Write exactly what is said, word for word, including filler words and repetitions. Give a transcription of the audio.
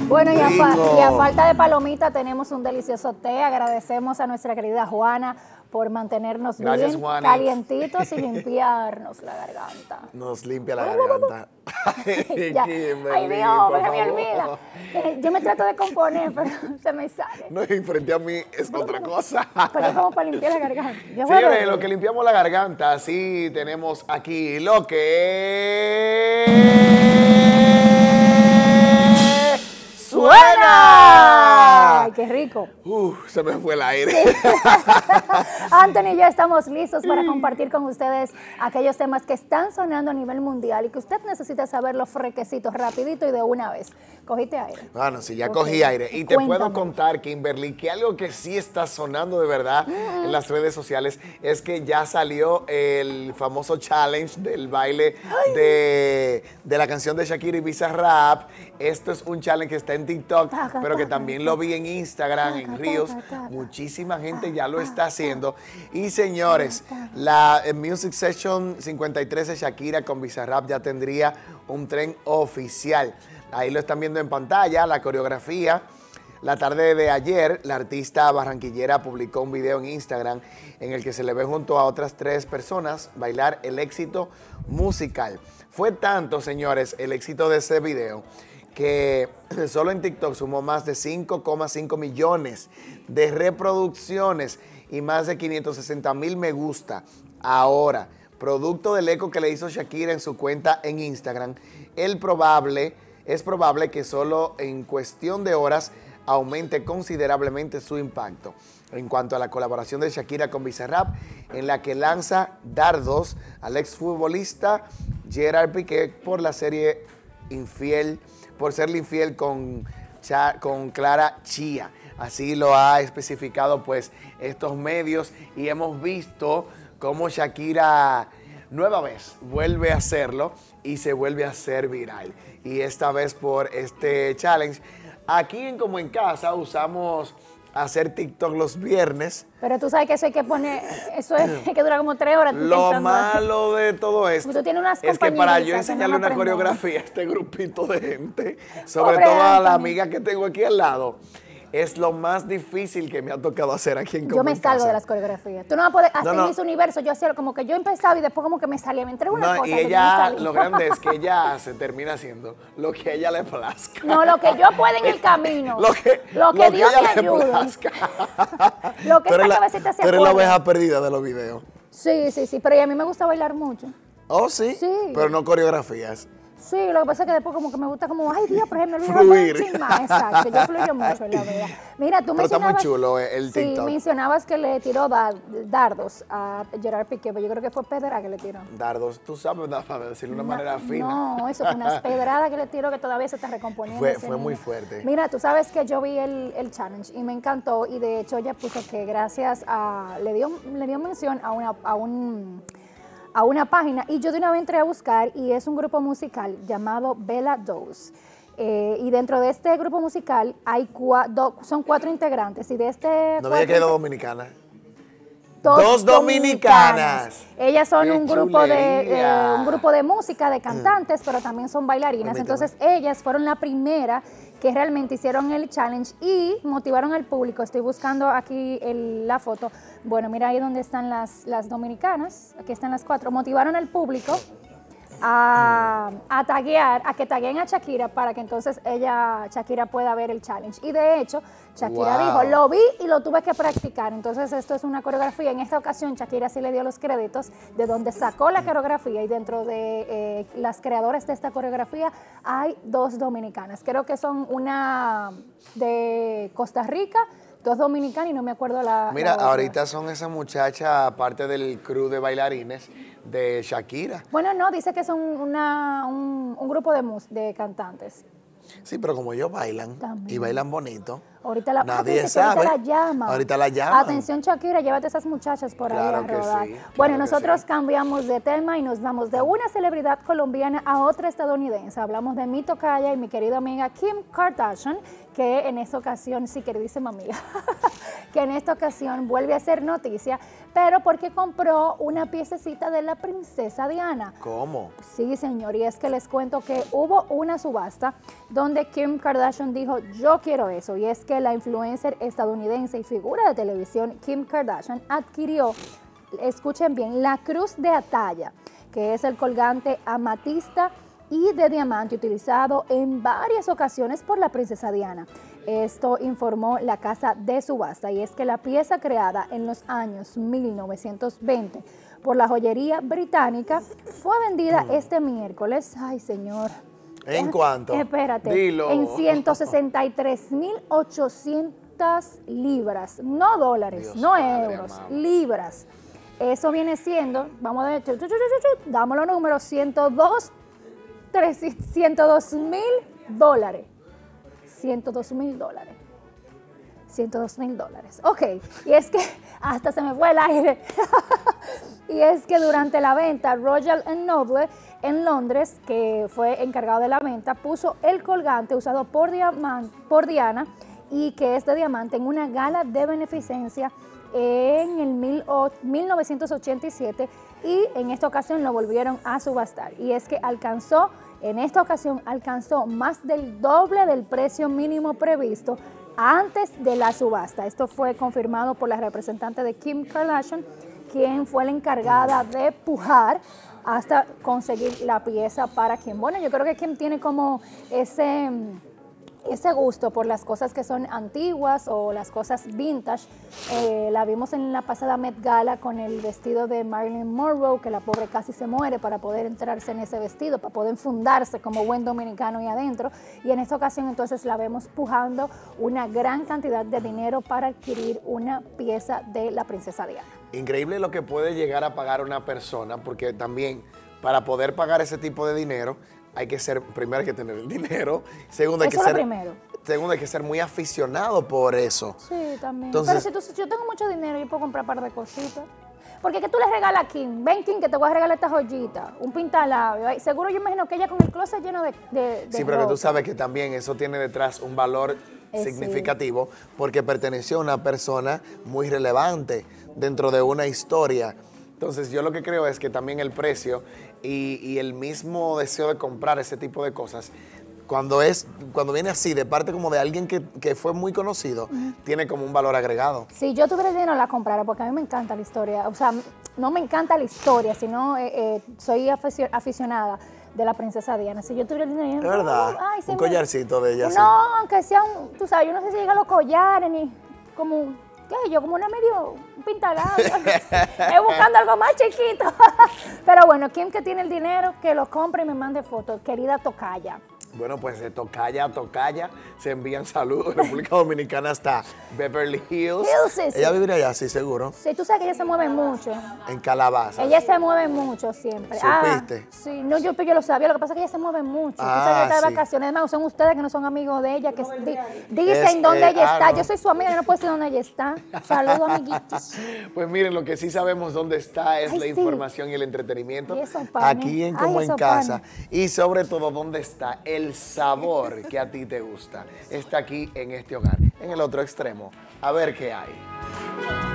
Bueno, y a, fa y a falta de palomita tenemos un delicioso té. Agradecemos a nuestra querida Juana por mantenernos Gracias, bien Juanix. calientitos y limpiarnos la garganta. Nos limpia la garganta. Ya. Kimberly, Ay, Dios, por se me favor. olvida. Eh, Yo me trato de componer, pero se me sale. No, y frente a mí es otra cosa. Pero es como para limpiar la garganta. Yo Señores, puedo- lo que limpiamos la garganta, sí tenemos aquí lo que suena. Ay, qué rico. Uf, se me fue el aire. Anthony y yo estamos listos para compartir con ustedes aquellos temas que están sonando a nivel mundial y que usted necesita saberlo frequecitos, rapidito y de una vez. ¿Cogiste aire? Bueno, sí, ya Ok. cogí aire. Y te Cuéntame. puedo contar, Kimberly, que algo que sí está sonando de verdad Mm. en las redes sociales es que ya salió el famoso challenge del baile de, de la canción de Shakira y Bizarrap. Esto es un challenge que está en TikTok, Taca, pero que taca, también taca. lo vi en Instagram, en Taca, Reels. taca, taca. Muchísima gente ya lo está haciendo. Y señores, la eh, Music Session cincuenta y tres de Shakira con Bizarrap ya tendría un tren oficial. Ahí lo están viendo en pantalla, la coreografía. La tarde de ayer, la artista barranquillera publicó un video en Instagram en el que se le ve junto a otras tres personas bailar el éxito musical. Fue tanto, señores, el éxito de ese video que solo en TikTok sumó más de cinco coma cinco millones de reproducciones y más de quinientos sesenta mil me gusta. Ahora, producto del eco que le hizo Shakira en su cuenta en Instagram, el probable, es probable que solo en cuestión de horas aumente considerablemente su impacto. En cuanto a la colaboración de Shakira con Bizarrap, en la que lanza dardos al exfutbolista Gerard Piqué por la serie Infiel, por serle infiel con, Cha, con Clara Chía. Así lo ha especificado pues estos medios y hemos visto cómo Shakira nueva vez vuelve a hacerlo y se vuelve a hacer viral. Y esta vez por este challenge. Aquí en Como en Casa usamos hacer TikTok los viernes. Pero tú sabes que eso hay que poner, eso es que dura como tres horas. Lo intentando- malo de todo esto Tú tienes unas es que para yo compañeritas que no enseñarle una aprenden. coreografía a este grupito de gente, sobre Pobre todo a la Anthony. amiga que tengo aquí al lado, es lo más difícil que me ha tocado hacer aquí en Como Yo me en salgo Casa. de las coreografías. Tú no vas a poder, hasta No, en no. Miss Universo, yo hacía como que yo empezaba y después como que me salía, me entrego una No, cosa y que yo me ella, salía. lo grande es que ella hace, termina haciendo lo que a ella le plazca. No, lo que yo pueda en el camino. Lo que, Lo que Dios a ella me le ayude. plazca. Lo que Tú eres esta la- cabecita se tú eres la acuerde. oveja perdida de los videos. Sí, sí, sí, pero y a mí me gusta bailar mucho. Oh, sí, Sí. pero no coreografías. Sí, lo que pasa es que después como que me gusta como, ay Dios, por ejemplo, Fluir. Exacto, yo fluyo mucho, la verdad. Mira, tú Pero está muy mencionabas... chulo el Sí, TikTok. mencionabas que le tiró da- dardos a Gerard Piqué, pero yo creo que fue pedra que le tiró. Dardos, tú sabes, para decirlo de una manera fina. No, eso fue unas pedradas que le tiró que todavía se está recomponiendo. Fue- ese fue muy niño. fuerte. Mira, tú sabes que yo vi el, el challenge y me encantó y de hecho ella puso que gracias a, le dio, le dio mención a una, a un, a una página y yo de una vez entré a buscar y es un grupo musical llamado Bella Dose. Eh, y dentro de este grupo musical hay cua- do- son cuatro integrantes y de este... No cuatro había quedado inte- dominicana. Dos, Dos dominicanas. Ellas son ¡Qué un grupo de chulería! eh, un grupo de música, de cantantes, pero también son bailarinas. Permíteme. Entonces ellas fueron la primera que realmente hicieron el challenge y motivaron al público. Estoy buscando aquí el- la foto. Bueno, mira ahí donde están las, las dominicanas. Aquí están las cuatro. Motivaron al público a, a taguear, a que tagueen a Shakira para que entonces ella, Shakira, pueda ver el challenge. Y de hecho, Shakira Wow. dijo, lo vi y lo tuve que practicar. Entonces esto es una coreografía. En esta ocasión Shakira sí le dio los créditos de donde sacó la coreografía y dentro de eh, las creadoras de esta coreografía hay dos dominicanas. Creo que son una de Costa Rica, dos dominicanas y no me acuerdo la Mira, la otra. ahorita son esas muchachas, parte del crew de bailarines de Shakira. Bueno, no, dice que son una, un, un grupo de, mus- de cantantes. Sí, pero como ellos bailan También. y bailan bonito. Ahorita la, Nadie ah, sabe. Ahorita la llama. Ahorita la llama. Atención, Shakira, llévate a esas muchachas por Claro ahí a que rodar. sí, claro bueno, que nosotros sí. cambiamos de tema y nos vamos de una celebridad colombiana a otra estadounidense. Hablamos de mi tocaya y mi querida amiga Kim Kardashian, que en esta ocasión, sí, queridísima amiga, que en esta ocasión vuelve a hacer noticia, pero porque compró una piececita de la princesa Diana. ¿Cómo? Sí, señor, y es que les cuento que hubo una subasta donde Kim Kardashian dijo, yo quiero eso, y es que la influencer estadounidense y figura de televisión Kim Kardashian adquirió, escuchen bien, la cruz de Atalla, que es el colgante amatista y de diamante utilizado en varias ocasiones por la princesa Diana. Esto informó la casa de subasta, y es que la pieza creada en los años mil novecientos veinte por la joyería británica fue vendida este miércoles, ay señor, ¿En cuánto? Espérate, Dilo. en ciento sesenta y tres mil ochocientas libras, no dólares, Dios no padre euros, amado. libras. Eso viene siendo, vamos a ver, chu, chu, chu, chu, chu, damos los números, ciento dos mil dólares. ciento dos mil dólares. ciento dos mil dólares. Ok, y es que hasta se me fue el aire. Y es que durante la venta, Royal and Noble en Londres, que fue encargado de la venta, puso el colgante usado por, Diamant, por Diana y que es de diamante en una gala de beneficencia en el mil novecientos ochenta y siete, y en esta ocasión lo volvieron a subastar. Y es que alcanzó, en esta ocasión alcanzó más del doble del precio mínimo previsto antes de la subasta. Esto fue confirmado por la representante de Kim Kardashian, quien fue la encargada de pujar hasta conseguir la pieza para Kim. Bueno, yo creo que Kim tiene como ese, ese gusto por las cosas que son antiguas o las cosas vintage. Eh, la vimos en la pasada Met Gala con el vestido de Marilyn Monroe, que la pobre casi se muere para poder entrarse en ese vestido, para poder fundarse como buen dominicano ahí adentro. Y en esta ocasión entonces la vemos pujando una gran cantidad de dinero para adquirir una pieza de la princesa Diana. Increíble lo que puede llegar a pagar una persona, porque también para poder pagar ese tipo de dinero hay que ser, primero hay que tener el dinero, segundo hay que Eso es lo ser, primero. segundo hay que ser muy aficionado por eso. Sí, también. Entonces, pero si, tú, si yo tengo mucho dinero, yo puedo comprar un par de cositas. Porque que tú le regalas a Kim, ven Kim que te voy a regalar esta joyita, un pintalabio. Ay, seguro yo imagino que ella con el closet lleno de, de, de sí, pero que tú ropa. sabes que también eso tiene detrás un valor Eh, significativo, porque perteneció a una persona muy relevante dentro de una historia. Entonces yo lo que creo es que también el precio y, y el mismo deseo de comprar ese tipo de cosas, cuando es cuando viene así de parte como de alguien que, que fue muy conocido, uh-huh, tiene como un valor agregado. Si yo tuviera dinero la comprara, porque a mí me encanta la historia, o sea, no me encanta la historia, sino eh, eh, soy aficionada de la princesa Diana. Si yo tuviera dinero, es verdad, oh, ay, un me... collarcito de ella. No, sí, aunque sea un, tú sabes, yo no sé si llega a los collares, ni como, ¿qué? Yo como una medio pintalabio, es buscando algo más chiquito. Pero bueno, quien que tiene el dinero, que lo compre y me mande fotos, querida tocaya. Bueno, pues de tocaya a tocaya se envían saludos de República Dominicana hasta Beverly Hills. Hills, sí, sí. Ella vivirá allá, sí, seguro. Sí, tú sabes que ella se mueve mucho. En Calabaza. Ella se mueve mucho siempre. ¿Supiste? Ah, sí, no, yo, yo lo sabía, lo que pasa es que ella se mueve mucho. Ah, tú sabes que está de sí. vacaciones. Además, son ustedes que no son amigos de ella, que di, dicen Es, dónde eh, ella ah, está. no. Yo soy su amiga, yo no puedo decir dónde ella está. Saludos, amiguitos. Pues miren, lo que sí sabemos dónde está es Ay, la sí. información y el entretenimiento. Y esos panes. Aquí en Ay, Como en esos Casa. panes. Y sobre todo, dónde está el sabor que a ti te gusta. Está aquí en este hogar. En el otro extremo. A ver qué hay.